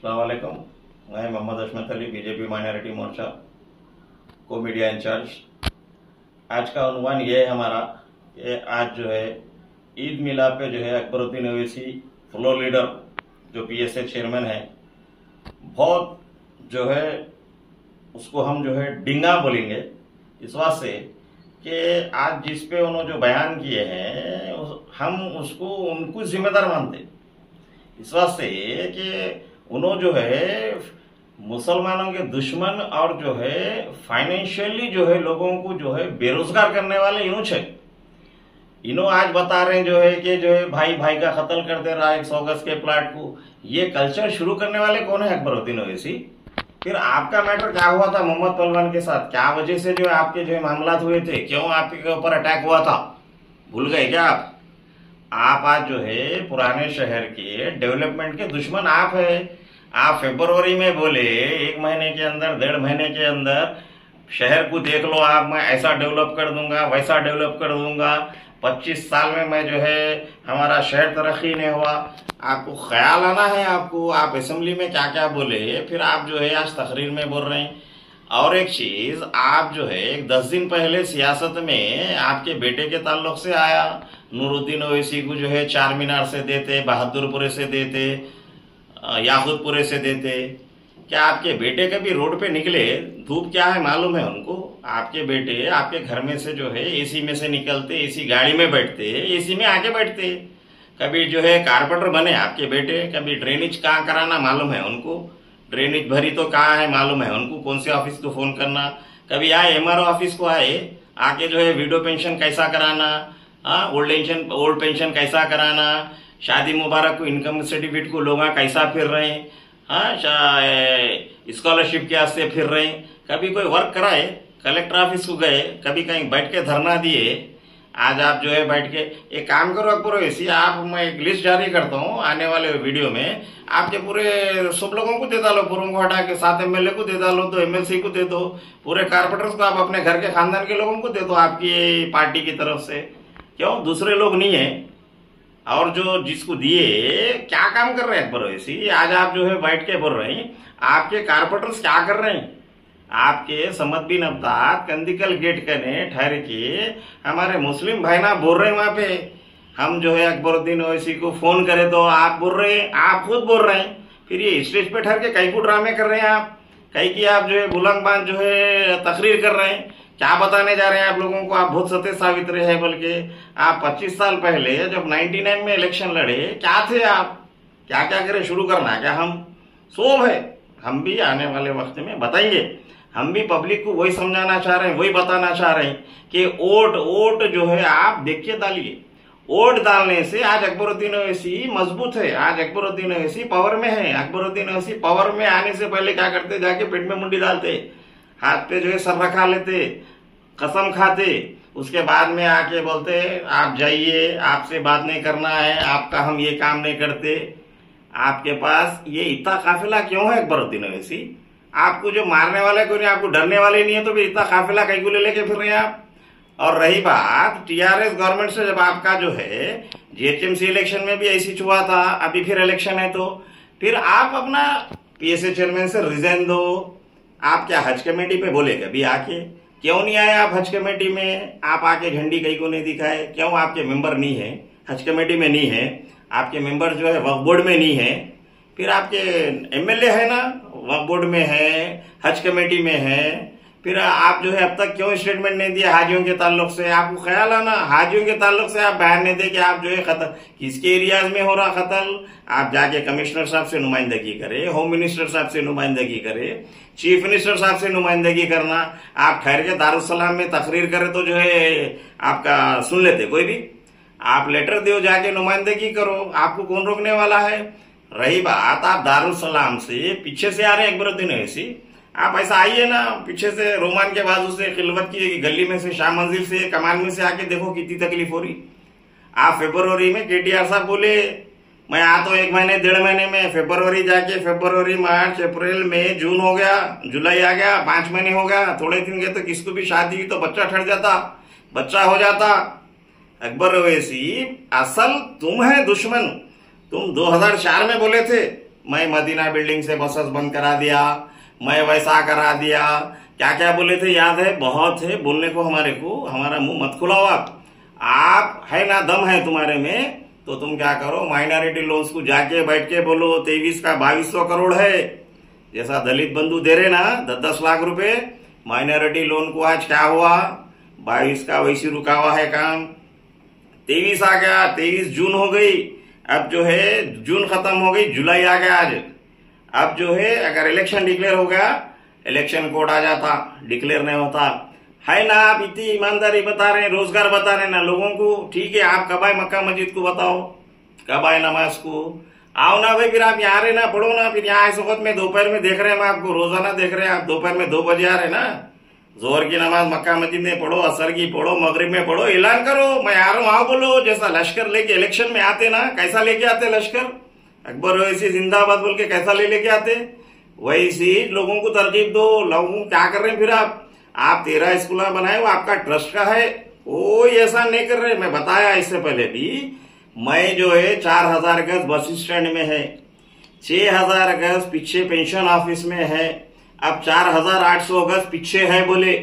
अस्सलाम वालेकुम। मैं मोहम्मद अशमत अली, बीजेपी माइनॉरिटी मोर्चा को मीडिया इंचार्ज। आज का उन्वान ये है हमारा कि आज जो है ईद मिलाद पे जो है अकबरुद्दीन ओवैसी फ्लोर लीडर जो पीएसए चेयरमैन है, बहुत जो है उसको हम जो है डिंगा बोलेंगे इस वास्ते कि आज जिस पे उन्होंने जो बयान किए हैं हम उसको उनको जिम्मेदार मानते इस वास्ते कि उन्होंने जो है मुसलमानों के दुश्मन और जो है फाइनेंशियली जो है लोगों को जो है बेरोजगार करने वाले इन्हों आज बता रहे हैं जो है कि जो है भाई भाई का कत्ल कर दे रहा है 100 गज के प्लाट को। ये कल्चर शुरू करने वाले कौन है? अकबरुद्दीन ओवैसी। फिर आपका मैटर क्या हुआ था मोहम्मद पहलवान के साथ? क्या वजह से जो है आपके जो है मामला हुए थे? क्यों आपके ऊपर अटैक हुआ था? भूल गए क्या आप आज जो है पुराने शहर के डेवलपमेंट के दुश्मन आप है। आप फरवरी में बोले 1 महीने के अंदर 1.5 महीने के अंदर शहर को देख लो आप, मैं ऐसा डेवलप कर दूंगा वैसा डेवलप कर दूंगा। 25 साल में मैं जो है हमारा शहर तरक्की नहीं हुआ। आपको ख्याल आना है आपको, आप असेंबली में क्या क्या बोले फिर आप जो है आज तकरीर में बोल रहे हैं। और एक चीज, आप जो है 10 दिन पहले सियासत में आपके बेटे के ताल्लुक से आया, नूरुद्दीन ओवैसी को जो है चार मीनार से देते, बहादुरपुरे से देते, याकूतपुरे से देते। क्या आपके बेटे कभी रोड पे निकले? धूप क्या है मालूम है उनको? आपके बेटे आपके घर में से जो है एसी में से निकलते, एसी गाड़ी में बैठते, एसी में आके बैठते। कभी जो है कारपेंटर बने आपके बेटे, कभी ड्रेनेज कहाँ कराना मालूम है उनको, ड्रेनेज भरी तो कहाँ है मालूम है उनको, कौन से ऑफिस को फोन करना। कभी आए एमआरओ ऑफिस को आए, आके जो है विडो पेंशन कैसा कराना, ओल्ड पेंशन कैसा कराना, शादी मुबारक को इनकम सर्टिफिकेट को लोग कैसा फिर रहे हैं, स्कॉलरशिप के वास्ते फिर रहे हैं। कभी कोई वर्क कराए, कलेक्टर ऑफिस को गए, कभी कहीं बैठ के धरना दिए। आज आप जो है बैठ के एक काम करो अकबर ओवैसी, आप मैं एक लिस्ट जारी करता हूँ आने वाले वीडियो में, आपके पूरे सब लोगों को दे डालो, पूरों को हटा के 7 एमएलए को दे डालो, 2 एमएलसी को दे दो, पूरे कारपोरेटर्स को आप अपने घर के खानदान के लोगों को दे दो आपकी पार्टी की तरफ से। क्यों दूसरे लोग नहीं है? और जो जिसको दिए क्या काम कर रहे हैं अकबर ओवैसी? आज आप जो है बैठ के बोल रहे हैं आपके कारपोरेटर्स क्या कर रहे हैं? आपके समद बिन अब्दाद कंदिकल गेट कने ठहर के हमारे मुस्लिम भाई ना बोल रहे हैं वहां पे, हम जो है अकबरुद्दीन ओवैसी को फोन करे तो आप बोल रहे हैं, आप खुद बोल रहे हैं। फिर ये स्टेज पे ठहर के कई को ड्रामे कर रहे हैं आप, कई की आप जो है बुलंदबान जो है तकरीर कर रहे हैं। क्या बताने जा रहे हैं आप लोगों को? आप बहुत सत्य सावित्री है। बल्कि आप 25 साल पहले जब 99 में इलेक्शन लड़े क्या थे आप? क्या क्या करे शुरू करना क्या? हम सोब है, हम भी आने वाले वक्त में बताएंगे। हम भी पब्लिक को वही समझाना चाह रहे हैं, वही बताना चाह रहे हैं कि वोट जो है आप देखिए डालिए। वोट डालने से आज अकबरुद्दीन ओवैसी मजबूत है, आज अकबरुद्दीन ओवैसी पावर में है। अकबरुद्दीन ओवैसी पावर में आने से पहले क्या करते? जाके पेट में मुंडी डालते, हाथ पे जो है सर रखा लेते, कसम खाते, उसके बाद में आके बोलते आप जाइए, आपसे बात नहीं करना है, आपका हम ये काम नहीं करते। आपके पास ये इतना काफिला क्यों है अकबरुद्दीन ओवैसी? आपको जो मारने वाले कोई नहीं, आपको डरने वाले नहीं है, तो भी इतना काफिला कहीं को लेके फिर रहे हैं आप। और रही बात टीआरएस गवर्नमेंट से, जब आपका जो है जीएचएमसी इलेक्शन में भी ऐसी हुआ था, अभी फिर इलेक्शन है तो फिर आप अपना पीएसए चेयरमैन से रिजाइन दो। आप क्या हज कमेटी पे बोले कभी आके? क्यों नहीं आए आप हज कमेटी में? आप आके झंडी कहीं को नहीं दिखाए? क्यों आपके मेंबर नहीं है हज कमेटी में? नहीं है आपके मेंबर जो है वक्फ बोर्ड में नहीं है। फिर आपके एमएलए है ना, वक्फ बोर्ड में है, हज कमेटी में है। फिर आप जो है अब तक क्यों स्टेटमेंट नहीं दिया हाजियों के ताल्लुक से? आपको ख्याल आना हाजियों के ताल्लुक से आप बयान नहीं दे कि आप जो है कत्ल किसके एरियाज में हो रहा कत्ल, आप जाके कमिश्नर साहब से नुमाइंदगी करे, होम मिनिस्टर साहब से नुमाइंदगी करे, चीफ मिनिस्टर साहब से नुमाइंदगी करना। आप ठहर के दारुसलाम में तकरीर करे तो जो है आपका सुन लेते कोई भी। आप लेटर दो, जाके नुमाइंदगी करो, आपको कौन रोकने वाला है? रही बात आप दारुसलाम से पीछे से आ रहे हैं अकबरुद्दीन ओवैसी, आप ऐसा आइए ना पीछे से, रोमान के बाजू से, खिलवत की गली में से, शाह मंजिल से, कमान में से आके देखो कितनी तकलीफ हो रही। आप फरवरी में केटीआर साहब बोले मैं आ तो 1 महीने 1.5 महीने में, फरवरी जाके फरवरी मार्च अप्रैल मई जून हो गया, जुलाई आ गया, 5 महीने हो गया। थोड़े दिन गए तो किसको भी शादी हुई तो बच्चा ठहर जाता, बच्चा हो जाता। अकबर ओवैसी असल तुम है दुश्मन। तुम 2004 में बोले थे मैं मदीना बिल्डिंग से बसेस बंद करा दिया, मैं वैसा करा दिया, क्या क्या बोले थे याद है? बहुत है बोलने को हमारे को, हमारा मुंह मत खुलाओ आप है ना, दम है तुम्हारे में तो तुम क्या करो, माइनॉरिटी लोन्स को जाके बैठ के बोलो 23 का 2200 करोड़ है, जैसा दलित बंधु दे रहे ना 10-10 लाख रुपए माइनॉरिटी लोन को, आज क्या हुआ 22 का वैसे रुका हुआ है काम। 23 आ गया, 23 जून हो गई, अब जो है जून खत्म हो गई, जुलाई आ गया आज। अब जो है अगर इलेक्शन डिक्लेयर हो गया, इलेक्शन कोड आ जाता, डिक्लेयर नहीं होता है ना। आप इतनी ईमानदारी बता रहे हैं, रोजगार बता रहे हैं ना लोगों को, ठीक है आप कब आए मक्का मस्जिद को बताओ, कब आए नमाज को, आओ ना भाई, फिर आप यहाँ रहे ना, पढ़ो ना, फिर यहाँ इस वक्त में दोपहर में देख रहे हैं, हम आपको रोजाना देख रहे हैं, आप दोपहर में 2 बजे आ रहे ना, जोहर की नमाज मक्का मस्जिद में पढ़ो, असर की पढ़ो, मगरिब में पढ़ो, ऐलान करो मैं आ रहा हूँ, आओ बोलो। जैसा लश्कर लेके इलेक्शन में आते ना, कैसा लेके आते लश्कर, अकबर वैसी जिंदाबाद बोल के कैसा लेके आते, वैसी लोगों को तरजीब दो। लोगों क्या कर रहे हैं फिर आप 13 स्कूल बनाए, वो आपका ट्रस्ट का है, कोई ऐसा नहीं कर रहे। मैं बताया इससे पहले भी, मैं जो है 4000 गज बस स्टैंड में है, 6000 गज पीछे पेंशन ऑफिस में है, अब 4800 गज पीछे है बोले।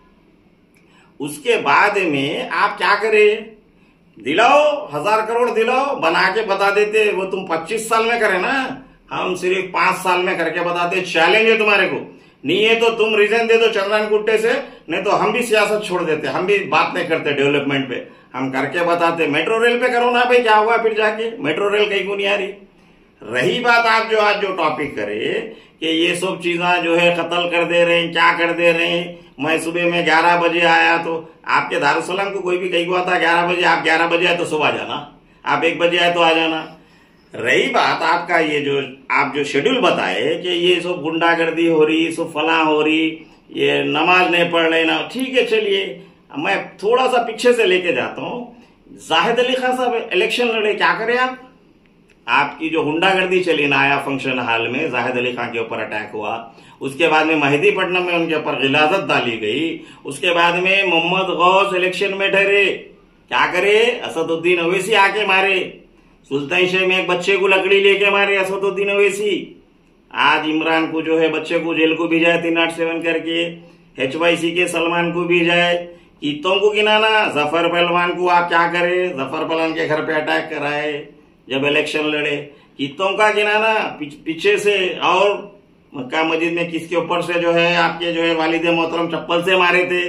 उसके बाद में आप क्या करें, दिलाओ 1000 करोड़ दिलाओ, बना के बता देते, वो तुम 25 साल में करे ना, हम सिर्फ 5 साल में करके बताते। चैलेंज है तुम्हारे को, नहीं है तो तुम रिजाइन दे दो चंद्रन गुट्टे से, नहीं तो हम भी सियासत छोड़ देते, हम भी बात नहीं करते डेवलपमेंट पे, हम करके बताते। मेट्रो रेल पे करो ना भाई, क्या हुआ फिर जाके, मेट्रो रेल कहीं को नहीं आ रही। रही बात आप जो आज जो टॉपिक करे कि ये सब चीजें जो है कत्ल कर दे रहे हैं, क्या कर दे रहे हैं। मैं सुबह में 11 बजे आया तो आपके दारुसलाम को कोई भी कहीं हुआ था 11 बजे, आप 11 बजे आए तो सुबह आ जाना, आप 1 बजे आए तो आ जाना। रही बात आपका ये जो आप जो शेड्यूल बताए कि ये सब गुंडागर्दी हो रही, सब फला हो रही, ये नमाज नहीं पढ़ रहे ना, ठीक है चलिए, मैं थोड़ा सा पीछे से लेके जाता हूँ। जाहिद अली खान साहब इलेक्शन लड़े, क्या करें आप, आपकी जो गुंडागर्दी चली ना, आया फंक्शन हॉल में जाहिद अली खान के ऊपर अटैक हुआ, उसके बाद में मेहदीपट्टनम में उनके ऊपर गिलाजत डाली गई, उसके बाद में मोहम्मद गौस इलेक्शन में ठहरे, क्या करे, असदुद्दीन ओवैसी आके मारे, सुल्तान शहर में एक बच्चे को लकड़ी लेके मारे असदुद्दीन ओवैसी। आज इमरान को जो है बच्चे को जेल को भेजा है 387 करके, HYC के सलमान को भेजा है, कीतों को गिनाना, जफर पहलवान को आप क्या करे, जफर पहलवान के घर पे अटैक कराए जब इलेक्शन लड़े, कीतों का गिनाना पीछे से, और मक्का मस्जिद में किसके ऊपर से जो है आपके जो है वालिद मोहतरम चप्पल से मारे थे,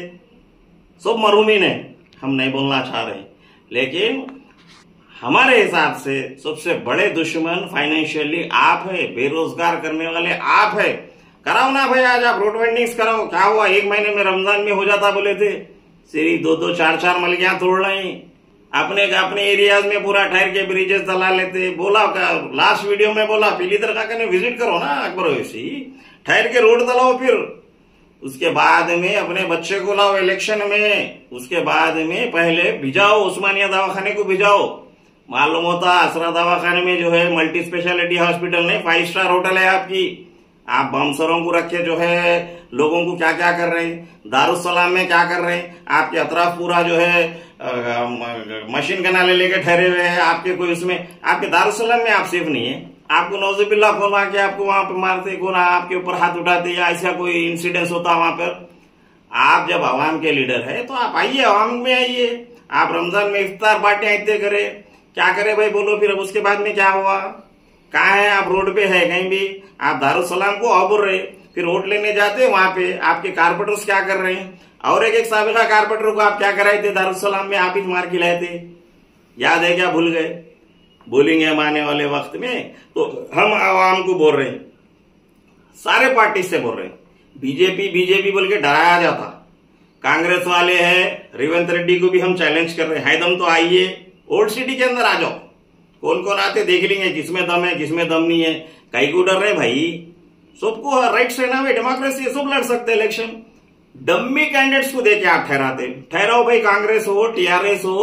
सब मरहूमीन है, हम नहीं बोलना चाह रहे, लेकिन हमारे हिसाब से सबसे बड़े दुश्मन फाइनेंशियली आप है, बेरोजगार करने वाले आप है। कराओ ना भाई, आज आप रोड वेंडिंग्स कराओ, क्या हुआ 1 महीने में रमजान में हो जाता बोले थे, सिर्फ 2-2 4-4 मलगियां तोड़ रहे हैं, अपने एरियाज में पूरा ठहर के ब्रिजेस चला लेते। बोला लास्ट वीडियो में बोला पीली दरगाह का विजिट करो ना अकबर ओवैसी, ठहर के रोड चलाओ, फिर उसके बाद में अपने बच्चे को लाओ इलेक्शन में, उसके बाद में पहले भिजाओ उस्मानिया दवाखाने को भिजाओ। मालूम होता असरा दवाखाने में जो है मल्टी स्पेशलिटी हॉस्पिटल नहीं 5 स्टार होटल है आपकी, आप बमसरों को रखे जो है लोगों को क्या क्या कर रहे हैं, दारुसलाम में क्या कर रहे हैं, आपके अतराफ पूरा जो है मशीन कनाले लेके ठहरे हुए हैं आपके, कोई उसमें आपके दारुसलाम में आप सेफ नहीं है, आपको नौजुबिल्ला कौन आके आपको वहां पे मारते, कौन आपके ऊपर हाथ उठाते, या ऐसा कोई इंसिडेंस होता वहां पर। आप जब अवाम के लीडर है तो आप आइए, अवाम में आइए, आप रमजान में इफ्तार बांटे इतने करे, क्या करे भाई बोलो। फिर अब उसके बाद में क्या हुआ, कहाँ है आप, रोड पे है कहीं भी, आप दारुसलाम को आओ बोल रहे, फिर वोट लेने जाते वहां पे आपके कारपोरेटर्स क्या कर रहे हैं, और एक साबिका कारपोरेटर को आप क्या कराए थे दारुसलाम में, आप ही मार खिलाए थे, याद है क्या, भूल गए, बोलेंगे हम आने वाले वक्त में। तो हम आवाम को बोल रहे हैं, सारे पार्टी से बोल रहे हैं, बीजेपी बोल के डराया जाता, कांग्रेस वाले हैं, रेवंत रेड्डी को भी हम चैलेंज कर रहे हैं, है दम तो आइए ओल्ड सिटी के अंदर आ जाओ, कौन कौन आते देख लेंगे, किसमें दम है किसमें दम नहीं है, कहीं को डर रहे भाई, सबको राइट्स है ना भाई, डेमोक्रेसी है, सब लड़ सकते हैं इलेक्शन। डम्मी कैंडिडेट्स को देके आप ठहराओ भाई, कांग्रेस हो, TRS हो,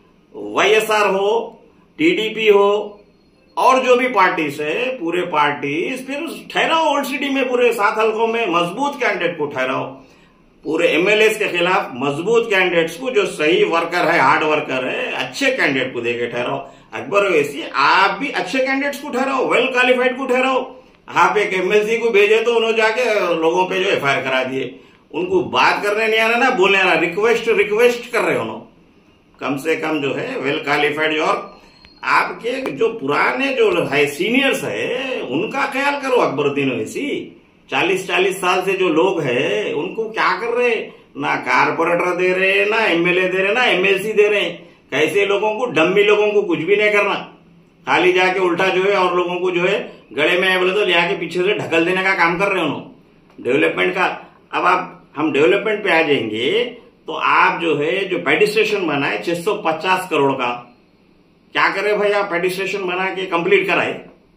YSR हो, TDP हो, और जो भी पार्टीज है पूरे पार्टीज, फिर ठहराओ ओल्ड सिटी में पूरे 7 हल्कों में मजबूत कैंडिडेट को ठहराओ, पूरे MLAs के खिलाफ मजबूत कैंडिडेट्स को, जो सही वर्कर है, हार्ड वर्कर है, अच्छे कैंडिडेट को देके ठहराओ। अकबर ओवैसी आप भी अच्छे कैंडिडेट्स को ठहराओ, वेल क्वालिफाइड को ठहराओ। आप एक एमएलसी को भेजे तो उन्होंने जाके लोगों पे जो एफआईआर करा दिए। उनको बात करने नहीं आ रहा ना, बोलने आ रहा, रिक्वेस्ट कर रहे हो उन्होंने। कम से कम जो है वेल क्वालिफाइड, और आपके जो पुराने जो है सीनियर्स है उनका ख्याल करो। अकबरुद्दीन ओवैसी 40-40 साल से जो लोग हैं उनको क्या कर रहे, ना कारपोरेटर दे रहे, ना एमएलए दे रहे, ना एमएलसी दे रहे। कैसे लोगों को, डम्मी लोगों को कुछ भी नहीं करना, खाली जाके उल्टा जो है और लोगों को जो है गले में बोले तो ले आके पीछे से ढकल देने का काम कर रहे हो डेवलपमेंट का। अब हम डेवलपमेंट पे आ जाएंगे तो आप जो है जो पेडिस्ट्रेशन बना है 650 करोड़ का, क्या करे भाई, आप पेडिस्ट्रेशन बना के कंप्लीट कराए,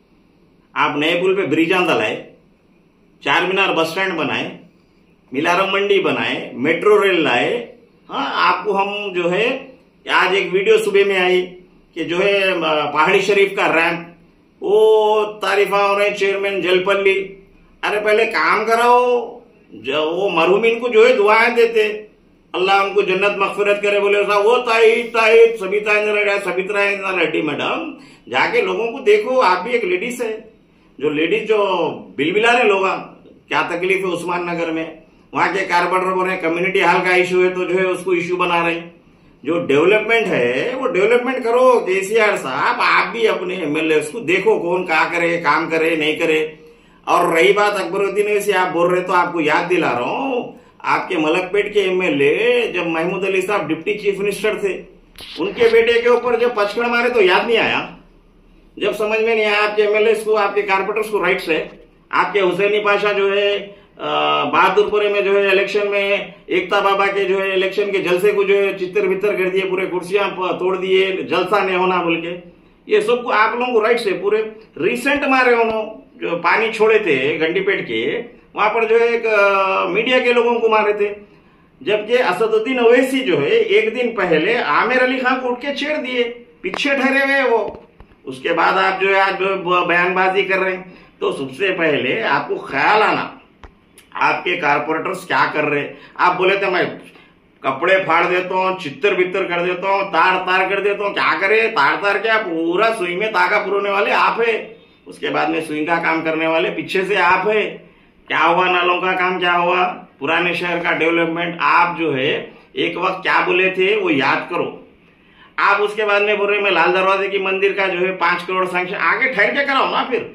आप नए पुल पे ब्रिजां डलाए, चार मीनार बस स्टैंड बनाए, मिलारम मंडी बनाए, मेट्रो रेल लाए। हाँ, आपको हम जो है आज एक वीडियो सुबह में आई कि जो है पहाड़ी शरीफ का रैंप, वो तारीफा हो रहे चेयरमैन जलपल्ली। अरे पहले काम कराओ, जो वो मरहुमीन को जो है दुआएं देते, अल्लाह उनको जन्नत मगफिरत करे, बोले वो सबिता इंद्रा रेड्डी मैडम, जाके लोगों को देखो। आप भी एक लेडीज है, जो लेडीज जो बिलबिला रहे लोग, क्या तकलीफ है उस्मान नगर में, वहां के कारपोरेटर बोल रहे कम्युनिटी हॉल का इश्यू है तो जो है उसको इश्यू बना रहे। जो डेवलपमेंट है वो डेवलपमेंट करो। केसीआर साहब, आप भी अपने एमएलए को देखो कौन क्या करे, काम करे नहीं करे। और रही बात अकबरुद्दीन ओवैसी, आप बोल रहे तो आपको याद दिला रहा हूं, आपके मलकपेट के एमएलए जब महमूद अली साहब डिप्टी चीफ मिनिस्टर थे, उनके बेटे के ऊपर जब पचकड़ मारे तो याद नहीं आया? जब समझ में नहीं आया आपके एमएलए को, आपके कारपोरेटर्स को राइट्स है। आपके हुसैनी पाशा जो है बहादुरपुरे में जो है इलेक्शन में एकता बाबा के जो है इलेक्शन के जलसे को जो है चित्तर बित्तर कर दिए, पूरे कुर्सियां तोड़ दिए, जलसा नहीं होना बोल के। ये सब को आप लोगों को राइट्स है पूरे। रिसेंट मारे उन्होंने जो पानी छोड़े थे गंडीपेट के, वहां पर जो है एक मीडिया के लोगों को मारे थे, जबकि असदुद्दीन ओवैसी जो है एक दिन पहले आमिर अली खान को उठ के छेड़ दिए, पीछे ठहरे हुए वो। उसके बाद आप जो है आज बयानबाजी कर रहे हैं। तो सबसे पहले आपको ख्याल आना आपके कारपोरेटर्स क्या कर रहे। आप बोले थे मैं कपड़े फाड़ देता हूँ, चित्तर बित्तर कर देता हूँ, तार तार कर देता हूँ, क्या करे, तार तार क्या, पूरा सुई में तागा पुरोने वाले आप है। उसके बाद में सुई का काम करने वाले पीछे से आप है। क्या हुआ, नालों का काम क्या हुआ, पुराने शहर का डेवलपमेंट, आप जो है एक वक्त क्या बोले थे वो याद करो। आप उसके बाद में बोल रहे मैं लाल दरवाजे की मंदिर का जो है 5 करोड़ सैंक्शन, आगे ठहर के कराओ ना। फिर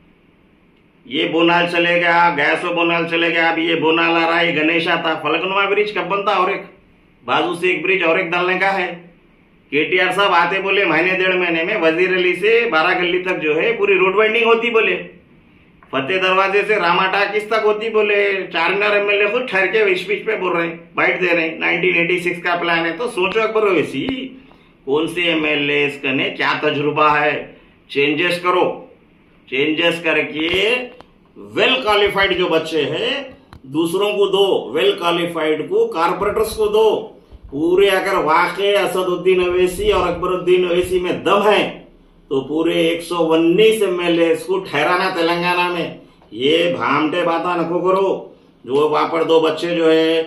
ये बोनाल चलेगा, गैसो बोनाल चलेगा, अब ये बोनाल आ रहा है, गणेशा था, फलकनुमा ब्रिज कब बनता, और एक बाजू से एक ब्रिज और एक डालने का है। केटीआर साहब आते बोले महीने 1.5 महीने में वजीर अली से 12 गली तक जो है पूरी रोड वाइंडिंग होती बोले, फतेह दरवाजे से रामा टाकिस तक होती बोले। चारमीनार एमएलए खुद ठहर के विश पे बोल रहे हैं, बाइट दे रहे हैं, 1986 का प्लान है। तो सोचो अकबर ओवैसी, कौन से एमएलए ने क्या तजुर्बा है, चेंजेस करो, चेंजेस करके वेल क्वालिफाइड जो बच्चे हैं दूसरों को दो, वेल क्वालिफाइड को कारपोरेटर्स को दो। पूरे अगर वाकई असदुद्दीन ओवैसी और अकबरुद्दीन ओवैसी में दम है तो पूरे 119 एमएलए को ठहराना तेलंगाना में। ये भामटे बाता नको करो। जो वहां पर 2 बच्चे जो है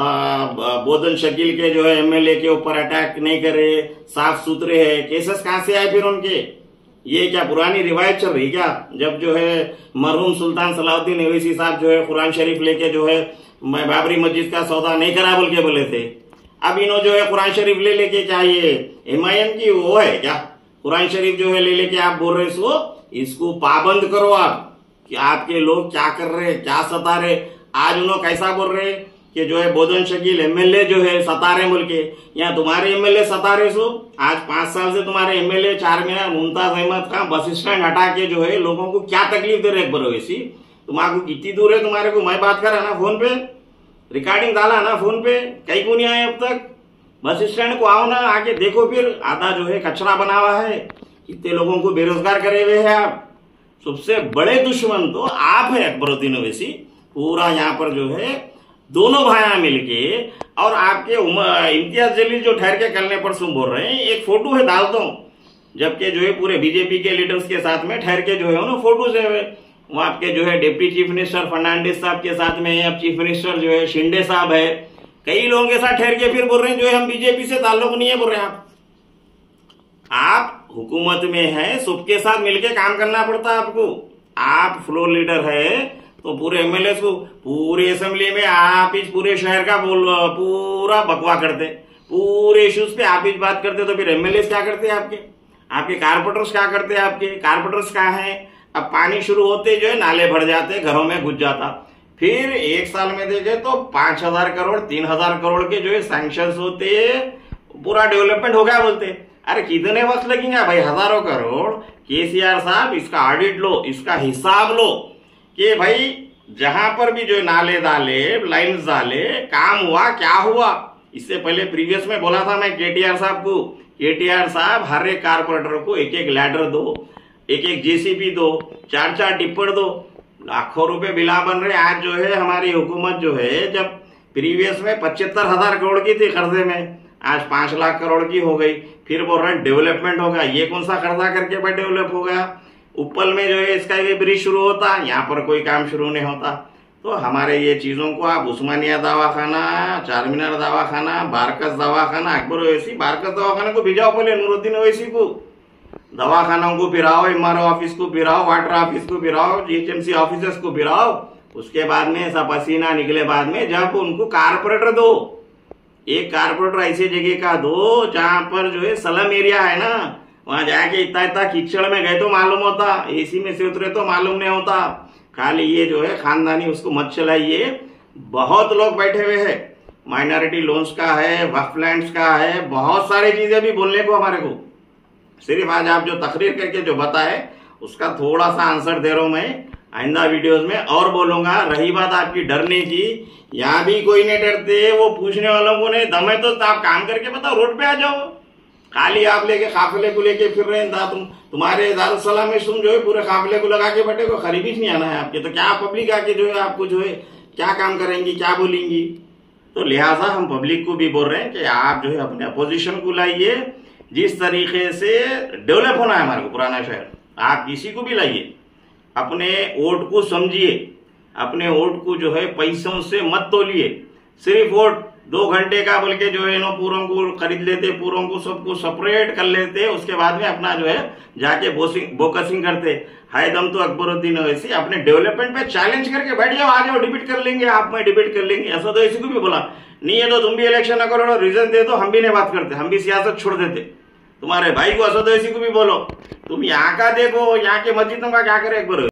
बोधन शकील के जो है एमएलए के ऊपर अटैक नहीं करे, साफ सुथरे है, केसेस कहां से आए फिर उनके? ये क्या पुरानी रिवायत चल रही क्या? जब जो है मरहूम सुल्तान सलाउद्दीन ओवैसी साहब जो है कुरान शरीफ लेके जो है मैं बाबरी मस्जिद का सौदा नहीं करा बोल के बोले थे, अब इन्हों जो है कुरान शरीफ ले लेके क्या ये एमआईएम की वो है क्या? कुरान शरीफ जो है ले लेके आप बोल रहे सो इसको पाबंद करो आप कि आपके लोग क्या कर रहे हैं, क्या सता रहे। आज उन्होंने कैसा बोल रहे कि जो है बोधन शकील एमएलए जो है सता रहे बोल के, या तुम्हारे एमएलए सता रहे सो। आज 5 साल से तुम्हारे MLA Charminar Mumtaz Ahmed Khan bus stand हटा के जो है लोगों को क्या तकलीफ दे रहे अकबर ओवैसी। तुम्हारे कितनी दूर है तुम्हारे को, मैं बात करा ना फोन पे, रिकॉर्डिंग डाला ना फोन पे, कहीं को नहीं आए अब तक। बस स्टैंड को आओ ना, आके देखो, फिर आधा जो है कचरा बना हुआ है, कितने लोगों को बेरोजगार करे हुए हैं आप। सबसे बड़े दुश्मन तो आप है अकबरुद्दीन ओवैसी। पूरा यहाँ पर जो है दोनों भाइयां मिलके, और आपके इम्तियाज जलील जो ठहर के कल परसों बोल रहे हैं, एक फोटो है डाल दो, जबकि जो है पूरे बीजेपी के लीडर्स के साथ में ठहर के जो है उन्होंने फोटो से वहां आपके जो है डिप्टी चीफ मिनिस्टर फर्नांडिस साहब के साथ में, अब चीफ मिनिस्टर जो है शिंदे साहब है, कई लोगों के साथ ठहर के फिर बोल रहे हैं जो है हम बीजेपी से ताल्लुक नहीं है बोल रहे हैं आप। आप हुकूमत में हैं, सबके साथ मिलके काम करना पड़ता है आपको। आप फ्लोर लीडर है तो पूरे एमएलए को, पूरी असेंबली में आप इस पूरे शहर का पूरा बकवा करते, पूरे इश्यूज पे आप ही बात करते, तो फिर एमएलए क्या करते हैं आपके कारपोरेटर्स क्या करते हैं? आपके कारपोरेटर्स कहाँ हैं? अब पानी शुरू होते जो है नाले भर जाते, घरों में घुस जाता। फिर एक साल में देखे तो 5,000 करोड़ 3,000 करोड़ के जो है सैंक्शन होते, पूरा डेवलपमेंट हो गया बोलते। अरे कितने वक्त लगेंगे भाई? हजारों करोड़। केसीआर साहब इसका ऑडिट लो, इसका हिसाब लो कि भाई जहां पर भी जो है नाले डाले, लाइन्स डाले, काम हुआ क्या हुआ। इससे पहले प्रीवियस में बोला था मैं केटीआर साहब को, केटीआर साहब हर एक कारपोरेटर को एक एक लैडर दो, एक एक जेसीबी दो, 4-4 टिप्पर दो। लाखों रुपए बिला बन रहे। आज जो है हमारी हुकूमत जो है, जब प्रीवियस में 75,000 करोड़ की थी कर्जे में, आज 5 लाख करोड़ की हो गई। फिर बोल रहे डेवलपमेंट होगा। ये कौन सा कर्जा करके भाई डेवलप हो गया? उपल में जो है इसका ये ब्रिज शुरू होता, यहाँ पर कोई काम शुरू नहीं होता। तो हमारे ये चीजों को आप उस्मानिया दवाखाना, चारमीनार दवाखाना, बारकस दवाखाना, अकबर ओवैसी, बारकस दवाखाना को भिजाओ पहले, नूरुद्दीन ओवैसी को, दवाखानों को फिराओ, एमआरओ ऑफिस को फिराओ, वाटर ऑफिस को फिराओ, जीएचएमसी ऑफिसर्स को फिराओ। उसके बाद में सब पसीना निकले बाद में जब उनको कारपोरेटर दो, एक कारपोरेटर ऐसे जगह का दो जहां पर जो है स्लम एरिया है ना, वहां जाके इतना इतना कीचड़ में गए तो मालूम होता, एसी में से उतरे तो मालूम नहीं होता। खाली ये जो है खानदानी उसको मत चलाइए। बहुत लोग बैठे हुए हैं, माइनॉरिटी लोन्स का है, वक्फ लैंड्स का है, बहुत सारी चीजें भी बोलने को हमारे को। सिर्फ आज आप जो तकरीर करके जो बताए उसका थोड़ा सा आंसर दे रहा हूं मैं, आइंदा वीडियोस में और बोलूंगा। रही बात आपकी डरने की, यहाँ भी कोई नहीं डरते, वो पूछने वालों को नहीं दम है तो आप काम करके बताओ, रोड पे आ जाओ। खाली आप लेके काफिले को लेके फिर रहे हैं, तुम्हारे दारुसलाम में तुम जो है पूरे काफिले को लगा के बैठे को, खरीबी नहीं आना है आपके, तो क्या पब्लिक आके जो है आपको जो है क्या काम करेंगी, क्या बोलेंगी? तो लिहाजा हम पब्लिक को भी बोल रहे हैं कि आप जो है अपने अपोजिशन को लाइए। जिस तरीके से डेवलप होना है हमारे को पुराना शहर, आप किसी को भी लाइए, अपने वोट को समझिए, अपने वोट को जो है पैसों से मत तोलिए। सिर्फ वोट 2 घंटे का बोल के जो है नो पूरों को खरीद लेते, पूरों को सबको सेपरेट कर लेते, उसके बाद में अपना जो है जाके बोकसिंग करते। हाय दम तो अकबरुद्दीन ओवैसी अपने डेवलपमेंट पे चैलेंज करके बैठ जाओ, आ जाओ, डिबेट कर लेंगे, आप में डिबेट कर लेंगे। ऐसा तो इसी को भी बोला नहीं है तो तुम भी इलेक्शन न करो, रीजन दे दो, हम भी नहीं बात करते, हम भी सियासत छोड़ देते। तुम्हारे भाई को असद ओवैसी को भी बोलो, तुम यहाँ का देखो, यहाँ के मस्जिदों का क्या करे अकबर।